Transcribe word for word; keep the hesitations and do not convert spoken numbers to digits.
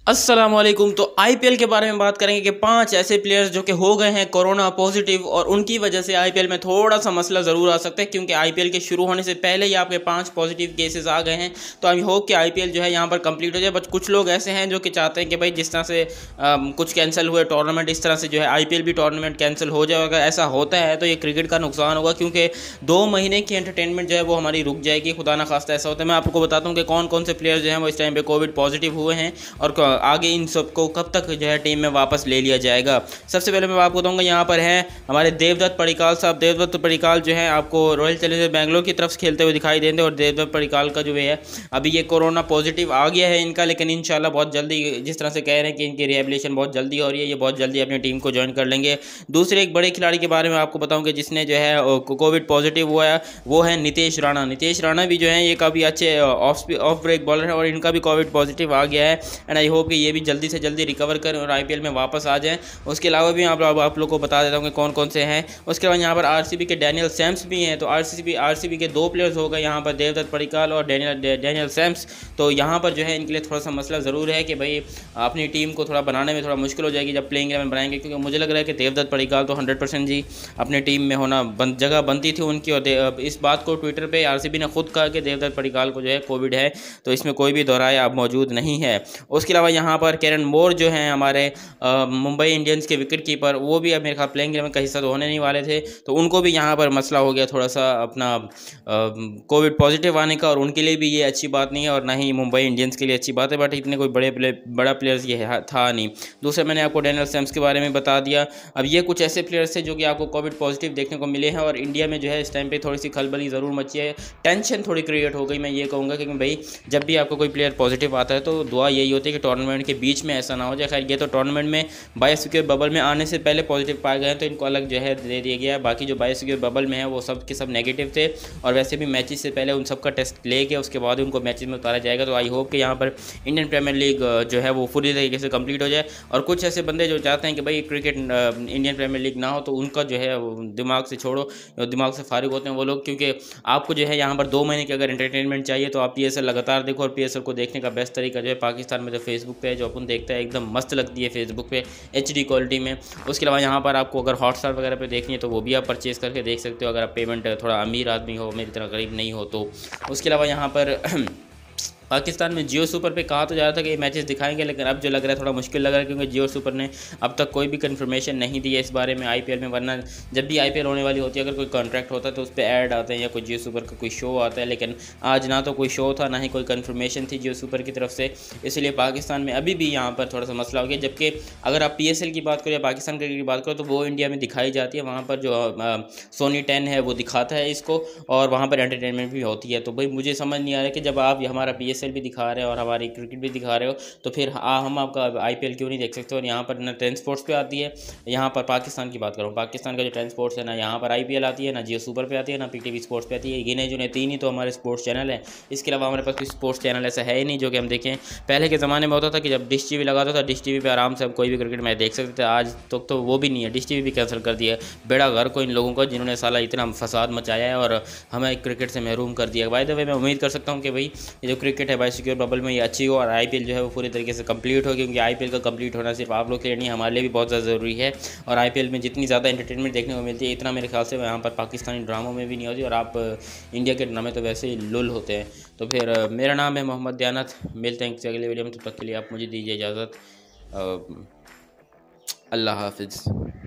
अस्सलामुअलैकुम। तो आईपीएल के बारे में बात करेंगे कि पांच ऐसे प्लेयर्स जो कि हो गए हैं कोरोना पॉजिटिव और उनकी वजह से आईपीएल में थोड़ा सा मसला ज़रूर आ सकता है, क्योंकि आईपीएल के शुरू होने से पहले ही आपके पांच पॉजिटिव केसेस आ गए हैं। तो आई होप कि आईपीएल जो है यहाँ पर कंप्लीट हो जाए। बट कुछ लोग ऐसे हैं जो कि चाहते हैं कि भाई जिस तरह से आ, कुछ कैंसिल हुए टूर्नामेंट, इस तरह से जो है आईपीएल भी टूर्नामेंट कैंसिल हो जाए। अगर ऐसा होता है तो ये क्रिकेट का नुकसान होगा, क्योंकि दो महीने की एंटरटेनमेंट जो है वो हमारी रुक जाएगी। खुदा ना खास्ता ऐसा होता है। मैं आपको बताता हूँ कि कौन कौन से प्लेयर जो हैं वो इस टाइम पर कोविड पॉजिटिव हुए हैं और आगे इन सब को कब तक जो है टीम में वापस ले लिया जाएगा। सबसे पहले मैं आपको बताऊंगा, यहाँ पर हैं हमारे देवदत्त पडिक्कल साहब। देवदत्त पडिक्कल जो है आपको रॉयल चैलेंजर्स बेंगलोर की तरफ से खेलते हुए दिखाई देंगे और देवदत्त पडिक्कल का जो है अभी ये कोरोना पॉजिटिव आ गया है इनका, लेकिन इंशाल्लाह बहुत जल्दी, जिस तरह से कह रहे हैं कि इनकी रिहेबिलिटेशन बहुत जल्दी हो रही है, ये बहुत जल्दी अपनी टीम को ज्वाइन कर लेंगे। दूसरे एक बड़े खिलाड़ी के बारे में आपको बताऊंगा जिसने जो है कोविड पॉजिटिव हुआ है, वो है नितेश राणा। नितेश राणा भी जो है ये काफ़ी अच्छे ऑफ ऑफ ब्रेक बॉलर है और इनका भी कोविड पॉजिटिव आ गया है। एंड आई होप कि ये भी जल्दी से जल्दी रिकवर करें और आईपीएल में वापस आ जाएं। उसके अलावा भी आप आप लोग को बता देता हूँ कि कौन कौन से हैं। उसके बाद यहाँ पर आरसीबी के डैनियल सैम्स भी हैं। तो आरसीबी आरसीबी के दो प्लेयर्स हो गए यहाँ पर, देवदत्त पडिक्कल और डैनियल डैनियल सैम्स। तो यहाँ पर जो है इनके लिए थोड़ा सा मसला ज़रूर है कि भाई अपनी टीम को थोड़ा बनाने में थोड़ा मुश्किल हो जाएगी जब प्लेइंग इलेवन बनाएंगे, क्योंकि मुझे लग रहा है कि देवदत्त पडिक्कल तो हंड्रेड परसेंट जी अपनी टीम में होना बन, जगह बनती थी उनकी। और इस बात को ट्विटर पर आरसीबी ने खुद कहा कि देवदत्त पडिक्कल को जो है कोविड है, तो इसमें कोई भी दोहराया अब मौजूद नहीं है। उसके अलावा यहाँ पर केरन मोर जो हैं हमारे मुंबई इंडियंस के विकेट कीपर, वो भी अब मेरे ख्याल प्लेइंग इलेवन का हिस्सा तो होने नहीं वाले थे, तो उनको भी यहाँ पर मसला हो गया थोड़ा सा अपना कोविड पॉजिटिव आने का। और उनके लिए भी ये अच्छी बात नहीं है और ना ही मुंबई इंडियंस के लिए अच्छी बात है, बट इतने कोई बड़े प्ले, बड़ा प्लेयर्स ये था नहीं। दूसरा मैंने आपको डैनियल सैम्स के बारे में बता दिया। अब ये कुछ ऐसे प्लेयर्स थे जो कि आपको कोविड पॉजिटिव देखने को मिले हैं और इंडिया में जो है इस टाइम पर थोड़ी सी खलबली ज़रूर मची है, टेंशन थोड़ी क्रिएट हो गई। मैं ये कहूँगा कि भाई जब भी आपको कोई प्लेयर पॉजिटिव आता है तो दुआ यही होती है कि टूर्नामेंट के बीच में ऐसा ना हो जाए। खैर ये तो टूर्नामेंट में बायोसिक्योर बबल में आने से पहले पॉजिटिव पाए गए हैं तो इनको अलग जो है दे दिया गया है। बाकी जो बायोसिक्योर बबल में है वो सब के सब नेगेटिव थे और वैसे भी मैचेस से पहले उन सब का टेस्ट लेके उसके बाद उनको मैचेस में उतारा जाएगा। तो आई होप कि यहाँ पर इंडियन प्रीमियर लीग जो है वो पूरी तरीके से कंप्लीट हो जाए। और कुछ ऐसे बंदे जो चाहते हैं कि भाई क्रिकेट इंडियन प्रीमियर लीग ना हो, तो उनका जो है दिमाग से छोड़ो, दिमाग से फारिग होते हैं वो लोग, क्योंकि आपको जो है यहाँ पर दो महीने की अगर एंटरटेनमेंट चाहिए तो आप पीएसएल लगातार देखो। और पीएसएल को देखने का बेस्ट तरीका जो है पाकिस्तान में जो फेसबुक पे है, जो अपन देखते हैं एकदम मस्त लगती है फेसबुक पे एच डी क्वालिटी में। उसके अलावा यहाँ पर आपको अगर हॉटस्टार वगैरह पे देखनी है तो वो भी आप परचेज़ करके देख सकते हो, अगर आप पेमेंट थोड़ा अमीर आदमी हो, मेरी तरह गरीब नहीं हो तो। उसके अलावा यहाँ पर पाकिस्तान में जियो सुपर पे कहा तो जा रहा था कि ये मैचेस दिखाएंगे, लेकिन अब जो लग रहा है थोड़ा मुश्किल लग रहा है, क्योंकि जियो सुपर ने अब तक कोई भी कंफर्मेशन नहीं दी है इस बारे में आईपीएल में। वरना जब भी आईपीएल होने वाली होती है, अगर कोई कॉन्ट्रैक्ट होता है तो उस पर ऐड आते हैं या कोई जियो सुपर का कोई शो आता है, लेकिन आज ना तो कोई शो था ना ही कोई कन्फर्मेशन थी जियो सुपर की तरफ से। इसलिए पाकिस्तान में अभी भी यहाँ पर थोड़ा सा मसला हो गया। जबकि अगर आप पी एस एल की बात करो या पाकिस्तान क्रिकेट की बात करो तो वो इंडिया में दिखाई जाती है, वहाँ पर जो सोनी टेन है वो दिखाता है इसको और वहाँ पर एंटरटेनमेंट भी होती है। तो भाई मुझे समझ नहीं आ रहा कि जब आप हमारा पी एस एल भी दिखा रहे हो और हमारी क्रिकेट भी दिखा रहे हो तो फिर आ, हम आपका आईपीएल क्यों नहीं देख सकते। और यहाँ पर ना टेन स्पोर्ट्स पे आती है, यहाँ पर पाकिस्तान की बात करूँ, पाकिस्तान का जो टेन स्पोर्ट्स है ना यहाँ पर आईपीएल आती है, ना जियो सुपर पे आती है, ना पीटीवी स्पोर्ट्स पे आती है। गिने जुने तीन ही तो हमारे स्पोर्ट्स चैनल हैं। इसके अलावा हमारे पास कोई स्पोर्ट्स चैनल ऐसा है ही नहीं जो कि हम देखें। पहले के ज़माने में होता था कि जब डिश टीवी लगाता था, डिश टीवी पर आराम से हम कोई भी क्रिकेट मैच देख सकते थे। आज तो, तो वो भी नहीं है, डिश टीवी भी कैंसिल कर दिया। बेड़ा घर को इन लोगों को जिन्होंने साला इतना फसाद मचाया है और हमें क्रिकेट से महरूम कर दिया। बाय द वे मैं उम्मीद कर सकता हूँ कि भाई ये जो क्रिकेट है बायोसिक्योर बबल में ये अच्छी हो और आईपीएल जो है वो पूरी तरीके से कंप्लीट हो, क्योंकि आईपीएल का कंप्लीट होना सिर्फ आप लोग के लिए नहीं, हमारे लिए भी बहुत ज़्यादा ज़रूरी है। और आईपीएल में जितनी ज़्यादा एंटरटेनमेंट देखने को मिलती है इतना मेरे ख्याल से यहाँ पर पाकिस्तानी ड्रामों में भी नहीं होती। और आप इंडिया के ड्रामे तो वैसे ही लुल होते हैं। तो फिर मेरा नाम है मोहम्मद दयानत। मिलते हैं अगले वीडियो में, तब तक के लिए आप मुझे दीजिए इजाज़त। अल्लाह हाफिज़।